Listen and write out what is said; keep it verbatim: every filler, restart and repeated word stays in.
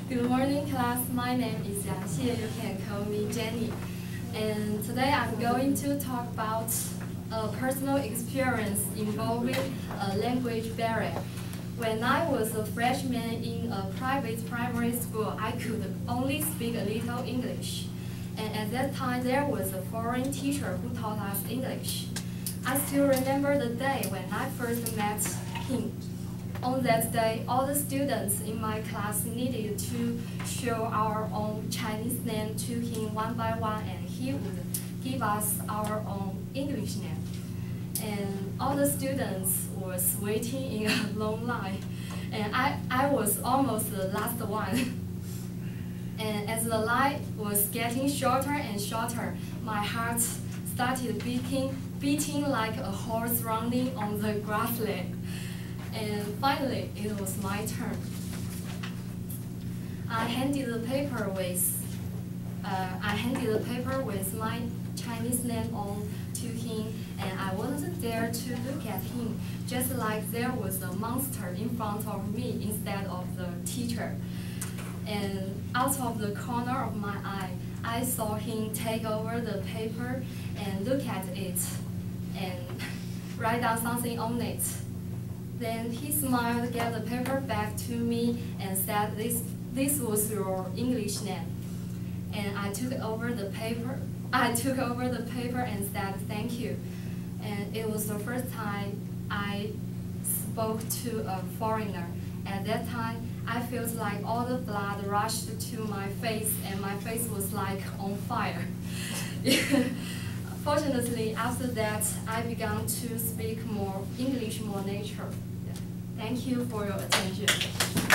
Good morning, class. My name is Yang Xie. You can call me Jenny. And today I'm going to talk about a personal experience involving a language barrier. When I was a freshman in a private primary school, I could only speak a little English. And at that time, there was a foreign teacher who taught us English. I still remember the day when I first met him. On that day, all the students in my class needed to show our own Chinese name to him one by one, and he would give us our own English name. And all the students were waiting in a long line, and I, I was almost the last one. And as the line was getting shorter and shorter, my heart started beating, beating like a horse running on the grassland. And finally, it was my turn. I handed the paper with, uh, I handed the paper with my Chinese name on to him, and I wasn't there to look at him, just like there was a monster in front of me instead of the teacher. And out of the corner of my eye, I saw him take over the paper and look at it and write down something on it. Then he smiled, gave the paper back to me, and said, this, this was your English name. And I took over the paper. I took over the paper and said, thank you. And it was the first time I spoke to a foreigner. At that time, I felt like all the blood rushed to my face, and my face was like on fire. Fortunately, after that, I began to speak more English more natural. Thank you for your attention.